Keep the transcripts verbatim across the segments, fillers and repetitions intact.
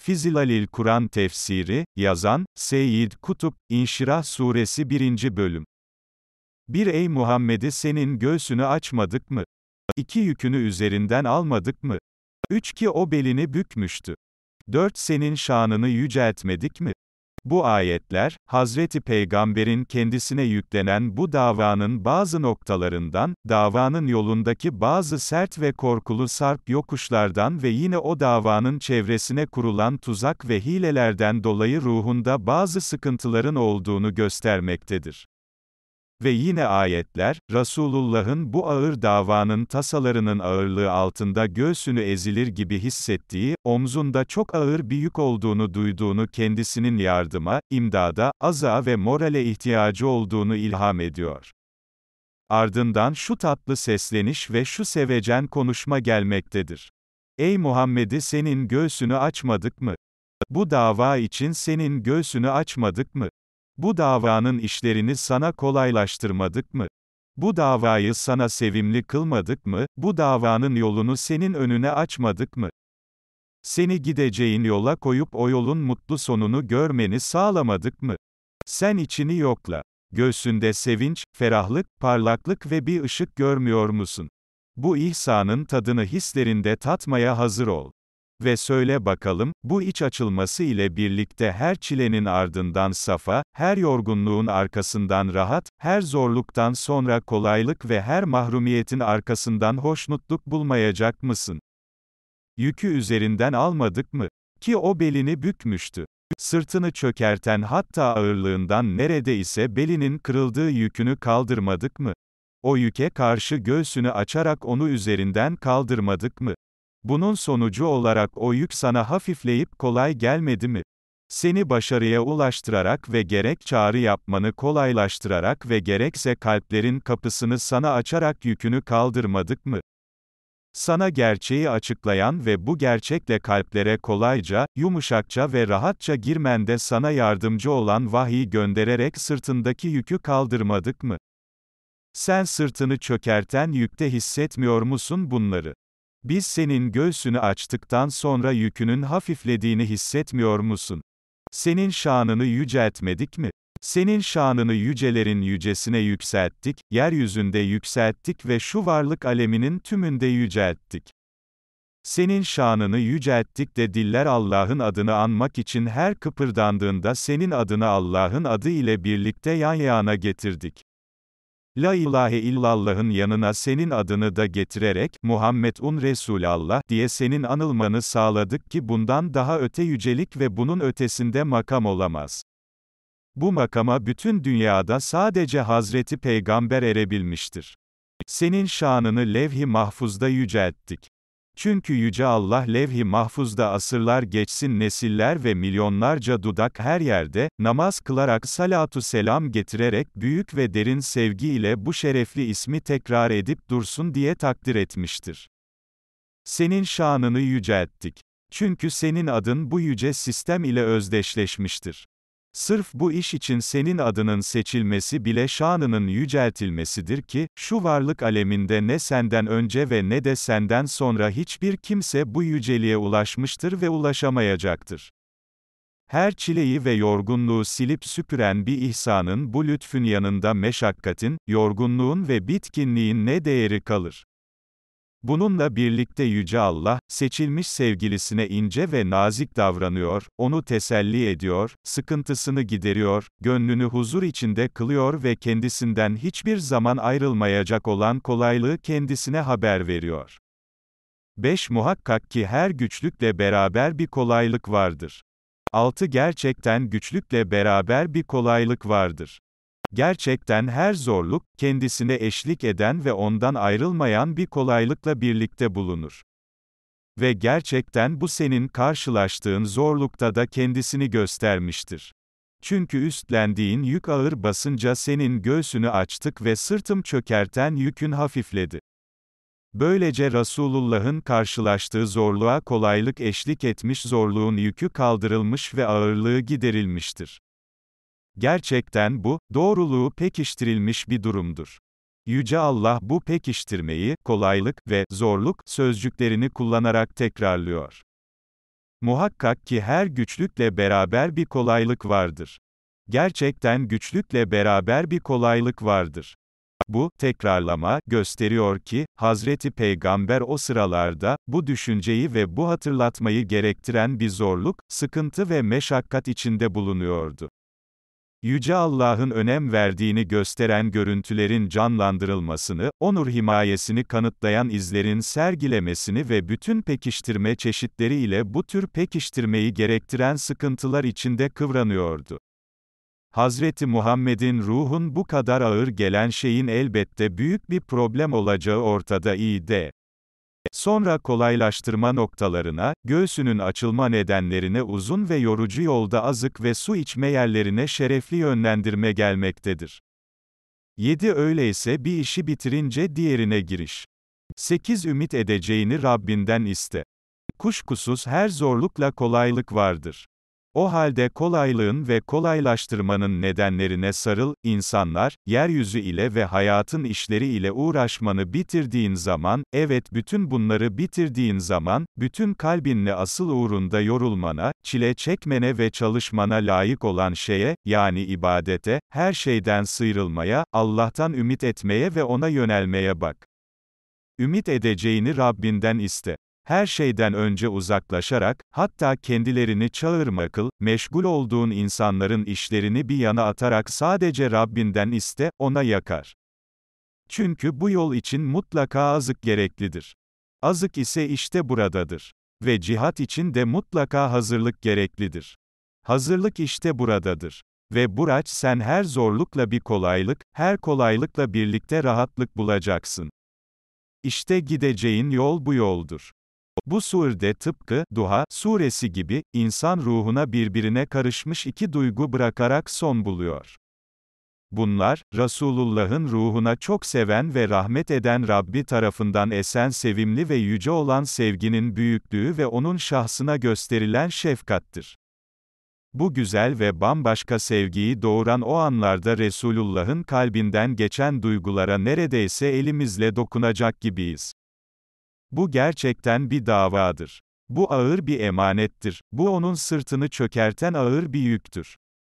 Fizilalil Kur'an tefsiri, yazan, Seyyid Kutup, İnşirah suresi birinci bölüm. bir Ey Muhammed'i senin göğsünü açmadık mı? iki Yükünü üzerinden almadık mı? üç Ki o belini bükmüştü. dört Senin şanını yüceltmedik mi? Bu ayetler, Hazreti Peygamber'in kendisine yüklenen bu davanın bazı noktalarından, davanın yolundaki bazı sert ve korkulu sarp yokuşlardan ve yine o davanın çevresine kurulan tuzak ve hilelerden dolayı ruhunda bazı sıkıntıların olduğunu göstermektedir. Ve yine ayetler, Resulullah'ın bu ağır davanın tasalarının ağırlığı altında göğsünü ezilir gibi hissettiği, omzunda çok ağır bir yük olduğunu duyduğunu kendisinin yardıma, imdada, aza ve morale ihtiyacı olduğunu ilham ediyor. Ardından şu tatlı sesleniş ve şu sevecen konuşma gelmektedir. Ey Muhammed'i senin göğsünü açmadık mı? Bu dava için senin göğsünü açmadık mı? Bu davanın işlerini sana kolaylaştırmadık mı? Bu davayı sana sevimli kılmadık mı? Bu davanın yolunu senin önüne açmadık mı? Seni gideceğin yola koyup o yolun mutlu sonunu görmeni sağlamadık mı? Sen içini yokla. Göğsünde sevinç, ferahlık, parlaklık ve bir ışık görmüyor musun? Bu ihsanın tadını hislerinde tatmaya hazır ol. Ve söyle bakalım, bu iç açılması ile birlikte her çilenin ardından safa, her yorgunluğun arkasından rahat, her zorluktan sonra kolaylık ve her mahrumiyetin arkasından hoşnutluk bulmayacak mısın? Yükü üzerinden almadık mı? Ki o belini bükmüştü. Sırtını çökerten hatta ağırlığından neredeyse belinin kırıldığı yükünü kaldırmadık mı? O yüke karşı göğsünü açarak onu üzerinden kaldırmadık mı? Bunun sonucu olarak o yük sana hafifleyip kolay gelmedi mi? Seni başarıya ulaştırarak ve gerek çağrı yapmanı kolaylaştırarak ve gerekse kalplerin kapısını sana açarak yükünü kaldırmadık mı? Sana gerçeği açıklayan ve bu gerçekle kalplere kolayca, yumuşakça ve rahatça girmende sana yardımcı olan vahyi göndererek sırtındaki yükü kaldırmadık mı? Sen sırtını çökerten yükte hissetmiyor musun bunları? Biz senin göğsünü açtıktan sonra yükünün hafiflediğini hissetmiyor musun? Senin şanını yüceltmedik mi? Senin şanını yücelerin yücesine yükselttik, yeryüzünde yükselttik ve şu varlık aleminin tümünde yücelttik. Senin şanını yücelttik de diller Allah'ın adını anmak için her kıpırdandığında senin adını Allah'ın adı ile birlikte yan yana getirdik. La ilahe illallah'ın yanına senin adını da getirerek, Muhammedun Resulallah diye senin anılmanı sağladık ki bundan daha öte yücelik ve bunun ötesinde makam olamaz. Bu makama bütün dünyada sadece Hazreti Peygamber erebilmiştir. Senin şanını levh-i mahfuzda yücelttik. Çünkü Yüce Allah levh-i mahfuzda asırlar geçsin nesiller ve milyonlarca dudak her yerde, namaz kılarak salatu selam getirerek büyük ve derin sevgi ile bu şerefli ismi tekrar edip dursun diye takdir etmiştir. Senin şanını yücelttik. Çünkü senin adın bu yüce sistem ile özdeşleşmiştir. Sırf bu iş için senin adının seçilmesi bile şanının yüceltilmesidir ki, şu varlık aleminde ne senden önce ve ne de senden sonra hiçbir kimse bu yüceliğe ulaşmıştır ve ulaşamayacaktır. Her çileyi ve yorgunluğu silip süpüren bir ihsanın bu lütfün yanında meşakkatin, yorgunluğun ve bitkinliğin ne değeri kalır? Bununla birlikte Yüce Allah, seçilmiş sevgilisine ince ve nazik davranıyor, onu teselli ediyor, sıkıntısını gideriyor, gönlünü huzur içinde kılıyor ve kendisinden hiçbir zaman ayrılmayacak olan kolaylığı kendisine haber veriyor. beş Muhakkak ki her güçlükle beraber bir kolaylık vardır. altı Gerçekten güçlükle beraber bir kolaylık vardır. Gerçekten her zorluk, kendisine eşlik eden ve ondan ayrılmayan bir kolaylıkla birlikte bulunur. Ve gerçekten bu senin karşılaştığın zorlukta da kendisini göstermiştir. Çünkü üstlendiğin yük ağır basınca senin göğsünü açtık ve sırtım çökerten yükün hafifledi. Böylece Resulullah'ın karşılaştığı zorluğa kolaylık eşlik etmiş, zorluğun yükü kaldırılmış ve ağırlığı giderilmiştir. Gerçekten bu, doğruluğu pekiştirilmiş bir durumdur. Yüce Allah bu pekiştirmeyi, kolaylık ve zorluk sözcüklerini kullanarak tekrarlıyor. Muhakkak ki her güçlükle beraber bir kolaylık vardır. Gerçekten güçlükle beraber bir kolaylık vardır. Bu, tekrarlama, gösteriyor ki, Hazreti Peygamber o sıralarda, bu düşünceyi ve bu hatırlatmayı gerektiren bir zorluk, sıkıntı ve meşakkat içinde bulunuyordu. Yüce Allah'ın önem verdiğini gösteren görüntülerin canlandırılmasını, onur himayesini kanıtlayan izlerin sergilemesini ve bütün pekiştirme çeşitleri ile bu tür pekiştirmeyi gerektiren sıkıntılar içinde kıvranıyordu. Hazreti Muhammed'in ruhun bu kadar ağır gelen şeyin elbette büyük bir problem olacağı ortada idi. Sonra kolaylaştırma noktalarına, göğsünün açılma nedenlerine uzun ve yorucu yolda azık ve su içme yerlerine şerefli yönlendirme gelmektedir. yedi Öyleyse bir işi bitirince diğerine giriş. sekiz Ümit edeceğini Rabbinden iste. Kuşkusuz her zorlukla kolaylık vardır. O halde kolaylığın ve kolaylaştırmanın nedenlerine sarıl, insanlar, yeryüzü ile ve hayatın işleri ile uğraşmanı bitirdiğin zaman, evet bütün bunları bitirdiğin zaman, bütün kalbinle asıl uğrunda yorulmana, çile çekmene ve çalışmana layık olan şeye, yani ibadete, her şeyden sıyrılmaya, Allah'tan ümit etmeye ve ona yönelmeye bak. Ümit edeceğini Rabbinden iste. Her şeyden önce uzaklaşarak, hatta kendilerini çağırma kıl, meşgul olduğun insanların işlerini bir yana atarak sadece Rabbinden iste, ona yakar. Çünkü bu yol için mutlaka azık gereklidir. Azık ise işte buradadır. Ve cihat için de mutlaka hazırlık gereklidir. Hazırlık işte buradadır. Ve Buraç sen her zorlukla bir kolaylık, her kolaylıkla birlikte rahatlık bulacaksın. İşte gideceğin yol bu yoldur. Bu surede tıpkı, Duha, suresi gibi, insan ruhuna birbirine karışmış iki duygu bırakarak son buluyor. Bunlar, Resulullah'ın ruhuna çok seven ve rahmet eden Rabbi tarafından esen sevimli ve yüce olan sevginin büyüklüğü ve onun şahsına gösterilen şefkattir. Bu güzel ve bambaşka sevgiyi doğuran o anlarda Resulullah'ın kalbinden geçen duygulara neredeyse elimizle dokunacak gibiyiz. Bu gerçekten bir davadır. Bu ağır bir emanettir. Bu onun sırtını çökerten ağır bir yüktür.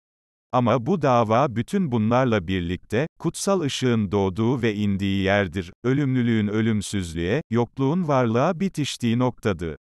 Ama bu dava bütün bunlarla birlikte, kutsal ışığın doğduğu ve indiği yerdir, ölümlülüğün ölümsüzlüğe, yokluğun varlığa bitiştiği noktadır.